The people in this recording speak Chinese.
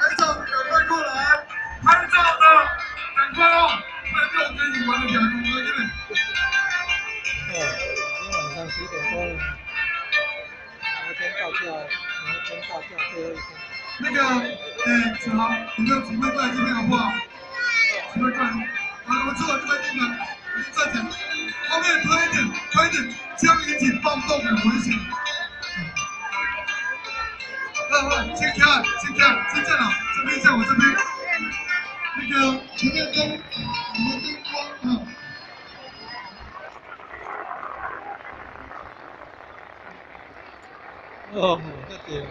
拍照的赶快过来，拍照的赶快哦，那就跟你玩的两个模样。 今天晚上10点多了，明天到假，最后一天。 那个，子豪，你没有机会过来这边好不好？机会过来，我坐我这边定了，你站起来，后面推一点，推一点，这样引起暴动很危险。先看，先站好，这边站我这边。那个前面灯，我们灯光啊。 哦，这点。